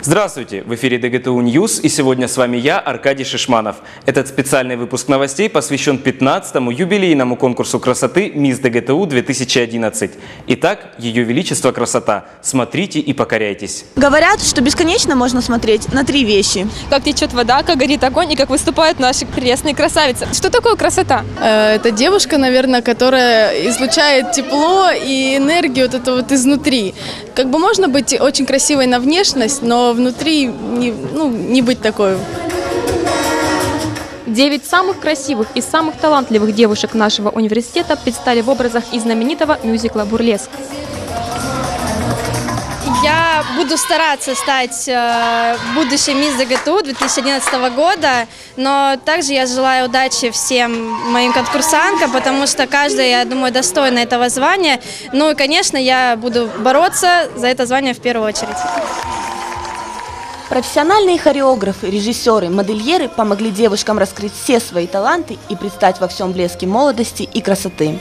Здравствуйте! В эфире ДГТУ Ньюс, и сегодня с вами я, Аркадий Шишманов. Этот специальный выпуск новостей посвящен 15-му юбилейному конкурсу красоты «Мисс ДГТУ-2011». Итак, Ее Величество красота. Смотрите и покоряйтесь. Говорят, что бесконечно можно смотреть на три вещи. Как течет вода, как горит огонь и как выступают наши прелестные красавицы. Что такое красота? Это девушка, наверное, которая излучает тепло и энергию вот это вот изнутри. Как бы можно быть очень красивой на внешность, но внутри не быть такой. 9 самых красивых и самых талантливых девушек нашего университета предстали в образах из знаменитого мюзикла «Бурлеск». Я буду стараться стать будущей мисс ДГТУ 2011 года, но также я желаю удачи всем моим конкурсанткам, потому что каждая, я думаю, достойна этого звания. Ну и, конечно, я буду бороться за это звание в первую очередь. Профессиональные хореографы, режиссеры, модельеры помогли девушкам раскрыть все свои таланты и предстать во всем блеске молодости и красоты.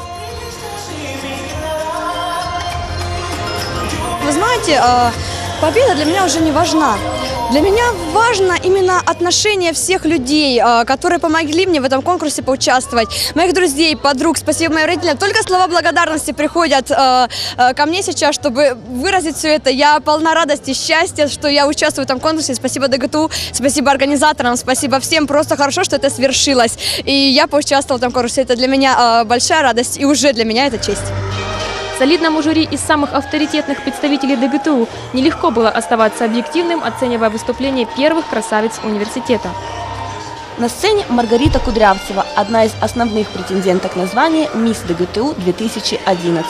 Вы знаете, победа для меня уже не важна. Для меня важно именно отношение всех людей, которые помогли мне в этом конкурсе поучаствовать. Моих друзей, подруг, спасибо моим родителям. Только слова благодарности приходят ко мне сейчас, чтобы выразить все это. Я полна радости, счастья, что я участвую в этом конкурсе. Спасибо ДГТУ, спасибо организаторам, спасибо всем. Просто хорошо, что это свершилось. И я поучаствовала в этом конкурсе. Это для меня большая радость, и уже для меня это честь. Солидному жюри из самых авторитетных представителей ДГТУ нелегко было оставаться объективным, оценивая выступление первых красавиц университета. На сцене Маргарита Кудрявцева, одна из основных претенденток на звание «Мисс ДГТУ 2011».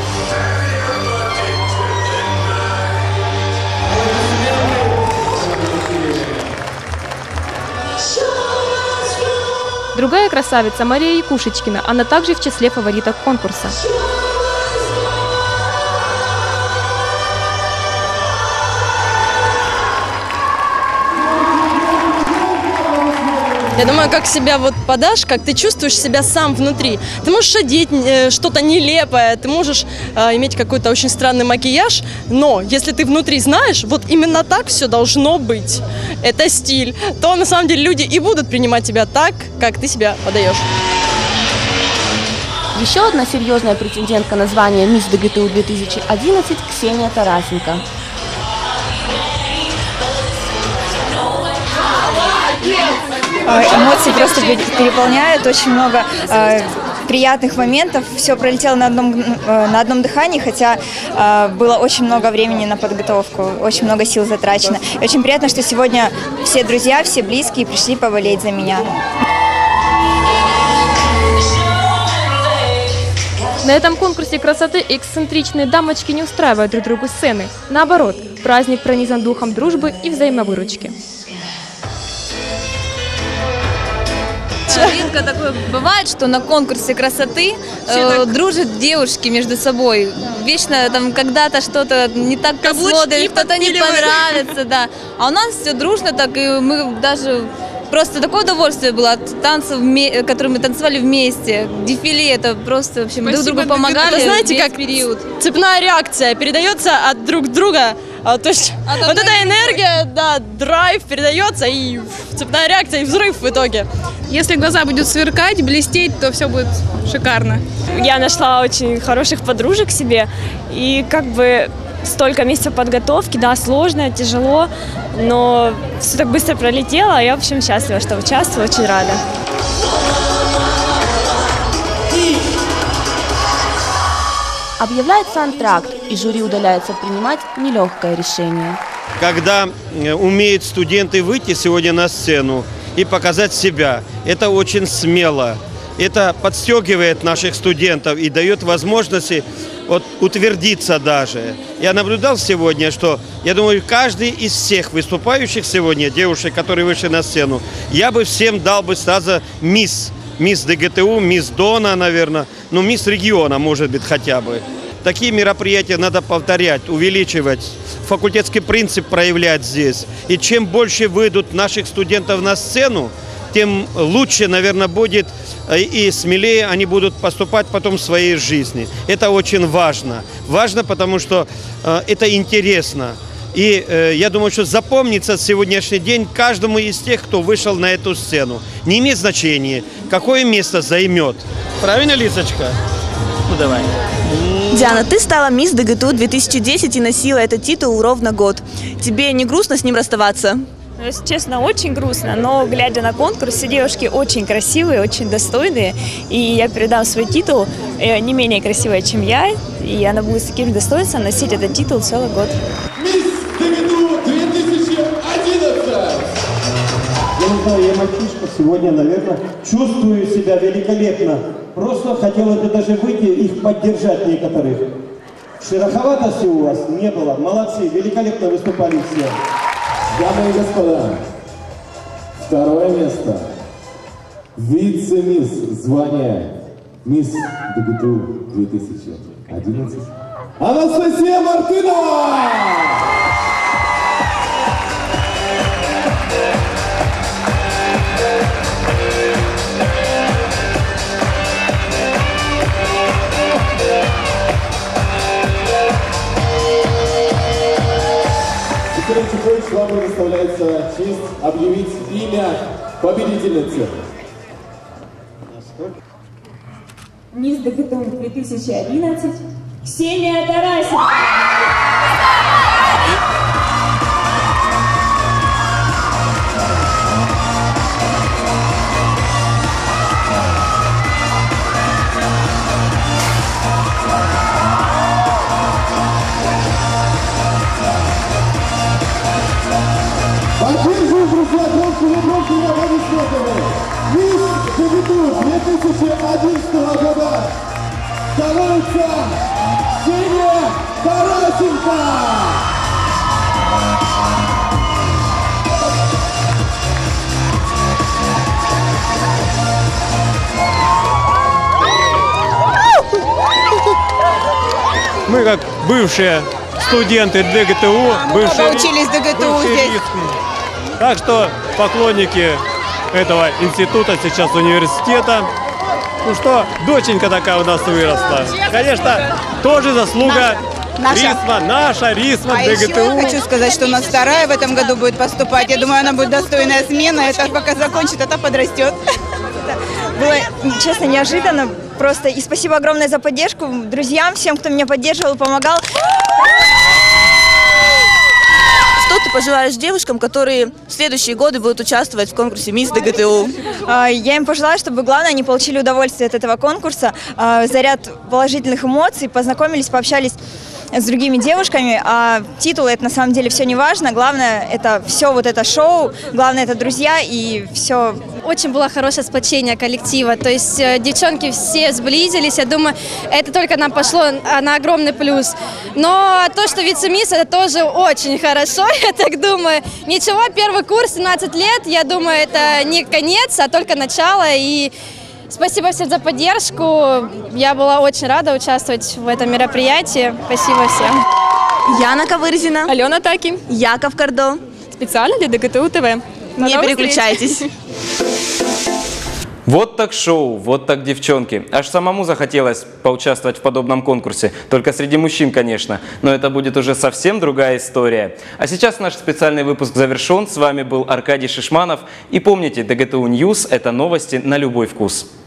Другая красавица Мария Якушечкина, она также в числе фавориток конкурса. Я думаю, как себя вот подашь, как ты чувствуешь себя сам внутри. Ты можешь одеть что-то нелепое, ты можешь иметь какой-то очень странный макияж, но если ты внутри знаешь, вот именно так все должно быть, это стиль, то на самом деле люди и будут принимать тебя так, как ты себя подаешь. Еще одна серьезная претендентка на звание «Мисс ДГТУ 2011» Ксения Тарасенко. Эмоции просто переполняют, очень много приятных моментов. Все пролетело на одном дыхании, хотя было очень много времени на подготовку, очень много сил затрачено. И очень приятно, что сегодня все друзья, все близкие пришли поболеть за меня. На этом конкурсе красоты эксцентричные дамочки не устраивают друг другу сцены. Наоборот, праздник пронизан духом дружбы и взаимовыручки. Редко такое бывает, что на конкурсе красоты дружат девушки между собой. Вечно там когда-то что-то не так посмотрят, кто-то не понравится, да. А у нас все дружно так, и мы даже просто такое удовольствие было от танцев, которые мы танцевали вместе. Дефиле, это просто, в общем, друг другу помогали. Это, знаете, весь как период. Цепная реакция передается от друг друга. То есть вот эта энергия, да, драйв передается, и цепная реакция, и взрыв в итоге. Если глаза будут сверкать, блестеть, то все будет шикарно. Я нашла очень хороших подружек себе, и как бы столько месяцев подготовки, да, сложно, тяжело, но все так быстро пролетело, я, в общем, счастлива, что участвую, очень рада. Объявляется антракт, и жюри удаляется принимать нелегкое решение. Когда умеют студенты выйти сегодня на сцену и показать себя, это очень смело. Это подстегивает наших студентов и дает возможности утвердиться даже. Я наблюдал сегодня, что, я думаю, каждый из всех выступающих сегодня, девушек, которые вышли на сцену, я бы всем дал бы сразу мисс ДГТУ, мисс Дона, наверное, ну, мисс региона, может быть, хотя бы. Такие мероприятия надо повторять, увеличивать, факультетский принцип проявлять здесь. И чем больше выйдут наших студентов на сцену, тем лучше, наверное, будет и смелее они будут поступать потом в своей жизни. Это очень важно. Важно, потому что это интересно. И я думаю, что запомнится сегодняшний день каждому из тех, кто вышел на эту сцену. Не имеет значения, какое место займет. Правильно, Лисочка? Ну, давай. Диана, ты стала мисс ДГТУ 2010 и носила этот титул ровно год. Тебе не грустно с ним расставаться? Ну, если честно, очень грустно, но глядя на конкурс, все девушки очень красивые, очень достойные, и я передам свой титул не менее красивая, чем я, и она будет с таким достоинством носить этот титул целый год. Мисс ДГТУ 2011! Я не знаю, я мальчишка сегодня, наверное, чувствую себя великолепно. Просто хотел бы даже выйти, их поддержать некоторых. Шероховатости у вас не было. Молодцы, великолепно выступали все. Дамы и господа, второе место. Вице-мисс звания мисс ДГТУ 2011 Анастасия Мартынова! Виктория Чехович, вам предоставляется честь объявить имя победительницы. Мисс ДГТУ 2011 Ксения Тарасенко. Поддерживаем, друзья, громкими аплодисментами. Мисс ДГТУ 2011 года становится Ксения Тарасенко. Мы как бывшие студенты ДГТУ, бывшие учились в ДГТУ здесь. Так что поклонники этого института, сейчас университета. Ну что, доченька такая у нас выросла. Конечно, тоже заслуга наша Рисма, ДГТУ. Еще хочу сказать, что у нас вторая в этом году будет поступать. Я думаю, она будет достойная смена. Это пока закончит, это подрастет. Было, честно, неожиданно. Просто и спасибо огромное за поддержку друзьям, всем, кто меня поддерживал и помогал. Что ты пожелаешь девушкам, которые в следующие годы будут участвовать в конкурсе «Мисс ДГТУ»? Я им пожелаю, чтобы, главное, они получили удовольствие от этого конкурса, заряд положительных эмоций, познакомились, пообщались с другими девушками, а титулы — это на самом деле все не важно, главное — это все вот это шоу, главное — это друзья и все. Очень было хорошее сплочение коллектива, то есть девчонки все сблизились, я думаю, это только нам пошло на огромный плюс. Но то, что вице-мисс, это тоже очень хорошо, я так думаю. Ничего, первый курс, 17 лет, я думаю, это не конец, а только начало. И спасибо всем за поддержку. Я была очень рада участвовать в этом мероприятии. Спасибо всем. Яна Ковырзина, Алена Таки, Яков Кардо. Специально для ДГТУ ТВ. Не переключайтесь. Вот так шоу, вот так девчонки. Аж самому захотелось поучаствовать в подобном конкурсе. Только среди мужчин, конечно. Но это будет уже совсем другая история. А сейчас наш специальный выпуск завершен. С вами был Аркадий Шишманов. И помните, ДГТУ Ньюс – это новости на любой вкус.